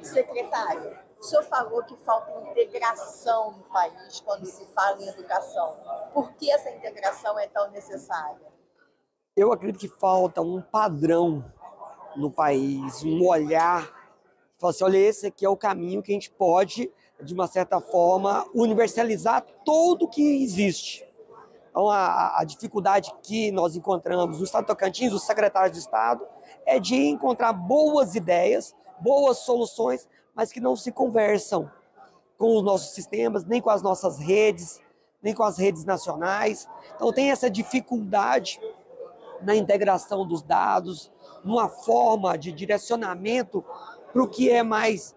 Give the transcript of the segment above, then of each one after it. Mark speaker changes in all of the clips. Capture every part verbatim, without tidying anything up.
Speaker 1: Secretário, o senhor falou que falta integração no país quando se fala em educação. Por que essa integração é tão necessária?
Speaker 2: Eu acredito que falta um padrão no país, um olhar, fala assim, olha, esse aqui é o caminho que a gente pode, de uma certa forma, universalizar tudo o que existe. Então, a, a dificuldade que nós encontramos no Estado de Tocantins, os secretários de Estado, é de encontrar boas ideias, boas soluções, mas que não se conversam com os nossos sistemas, nem com as nossas redes, nem com as redes nacionais. Então, tem essa dificuldade na integração dos dados, numa forma de direcionamento para o que é mais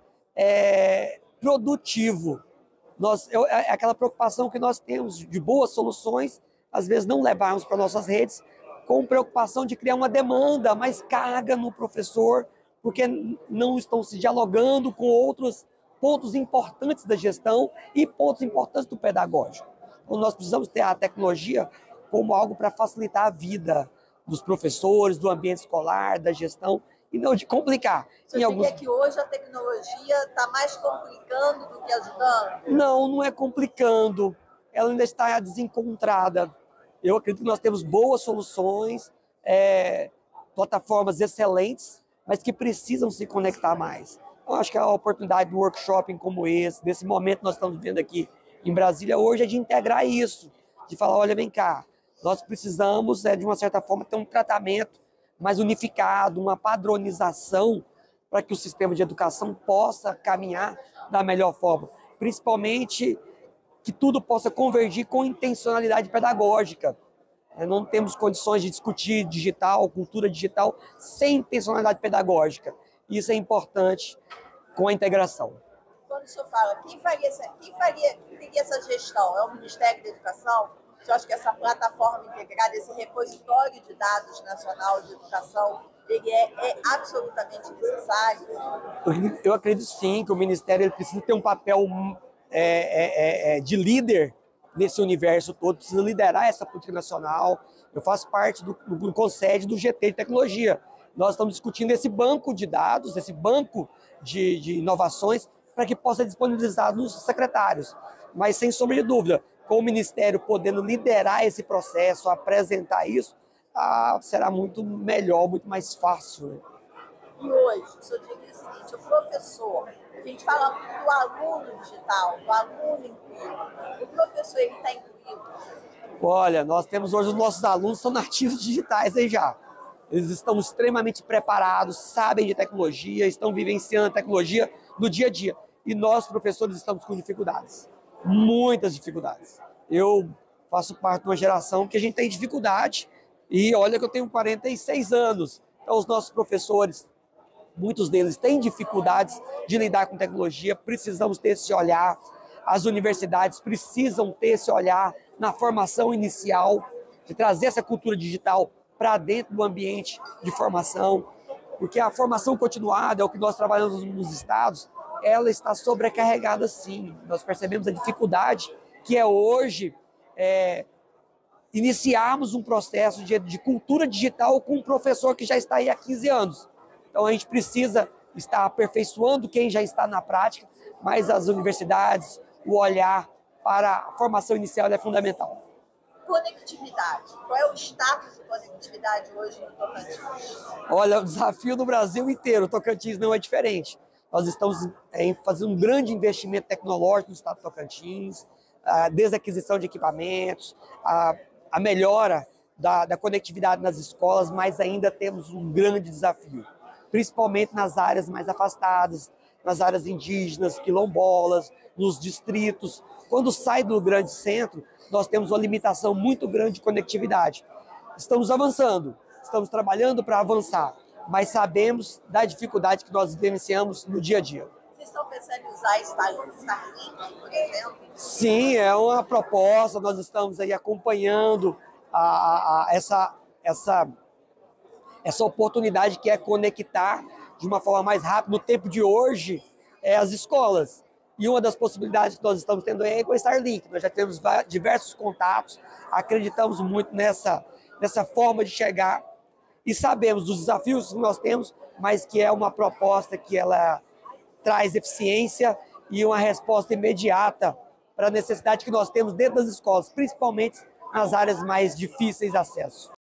Speaker 2: é, produtivo. Nós, é aquela preocupação que nós temos de boas soluções, às vezes não levarmos para nossas redes, com preocupação de criar uma demanda, mais carga no professor, porque não estão se dialogando com outros pontos importantes da gestão e pontos importantes do pedagógico. Então, nós precisamos ter a tecnologia como algo para facilitar a vida dos professores, do ambiente escolar, da gestão, e não de complicar.
Speaker 1: Você diria alguns... que hoje a tecnologia está mais complicando do que ajudando?
Speaker 2: Não, não é complicando. Ela ainda está desencontrada. Eu acredito que nós temos boas soluções, é, plataformas excelentes, mas que precisam se conectar mais. Eu acho que a oportunidade do workshop como esse, desse momento que nós estamos vivendo aqui em Brasília hoje, é de integrar isso, de falar, olha, vem cá, nós precisamos, é, de uma certa forma, ter um tratamento mais unificado, uma padronização para que o sistema de educação possa caminhar da melhor forma. Principalmente que tudo possa convergir com intencionalidade pedagógica. Não temos condições de discutir digital, cultura digital, sem intencionalidade pedagógica. Isso é importante com a integração.
Speaker 1: Quando o senhor fala, quem faria essa, quem faria, quem teria essa gestão? É o Ministério da Educação? O senhor acha que essa plataforma integrada, esse repositório de dados nacional de educação, ele é, é absolutamente necessário?
Speaker 2: Eu acredito sim que o Ministério ele precisa ter um papel é, é, é, de líder nesse universo todo, precisa liderar essa política nacional. Eu faço parte do, do Conselho do G T de Tecnologia. Nós estamos discutindo esse banco de dados, esse banco de, de inovações, para que possa ser disponibilizado nos secretários. Mas, sem sombra de dúvida, com o Ministério podendo liderar esse processo, apresentar isso, ah, será muito melhor, muito mais fácil. Né?
Speaker 1: E hoje, o senhor diria o seguinte, o professor, a gente fala muito do aluno digital, do aluno incluído. O professor, ele está incluído?
Speaker 2: Olha, nós temos hoje os nossos alunos são nativos digitais aí já. Eles estão extremamente preparados, sabem de tecnologia, estão vivenciando a tecnologia no dia a dia. E nós, professores, estamos com dificuldades. Muitas dificuldades. Eu faço parte de uma geração que a gente tem dificuldade e olha que eu tenho quarenta e seis anos. Então os nossos professores, muitos deles têm dificuldades de lidar com tecnologia, precisamos ter esse olhar. As universidades precisam ter esse olhar na formação inicial, de trazer essa cultura digital para dentro do ambiente de formação, porque a formação continuada, é o que nós trabalhamos nos estados, ela está sobrecarregada sim. Nós percebemos a dificuldade que é hoje é, iniciarmos um processo de, de cultura digital com um professor que já está aí há quinze anos. Então a gente precisa estar aperfeiçoando quem já está na prática, mas as universidades, o olhar para a formação inicial é fundamental.
Speaker 1: Conectividade. Qual é o status de conectividade hoje no Tocantins?
Speaker 2: Olha, o desafio no Brasil inteiro, o Tocantins não é diferente. Nós estamos é, fazendo um grande investimento tecnológico no estado do Tocantins, a, desde a aquisição de equipamentos, a, a melhora da, da conectividade nas escolas, mas ainda temos um grande desafio, principalmente nas áreas mais afastadas, nas áreas indígenas, quilombolas, nos distritos. Quando sai do grande centro, nós temos uma limitação muito grande de conectividade. Estamos avançando, estamos trabalhando para avançar, mas sabemos da dificuldade que nós vivenciamos no dia a dia.
Speaker 1: Vocês estão pensando em usar Starlink, por exemplo?
Speaker 2: Sim, é uma proposta, nós estamos aí acompanhando a, a, essa, essa, essa oportunidade que é conectar de uma forma mais rápida, no tempo de hoje, é, as escolas. E uma das possibilidades que nós estamos tendo é com a Starlink. Nós já temos diversos contatos, acreditamos muito nessa, nessa forma de chegar e sabemos dos desafios que nós temos, mas que é uma proposta que ela traz eficiência e uma resposta imediata para a necessidade que nós temos dentro das escolas, principalmente nas áreas mais difíceis de acesso.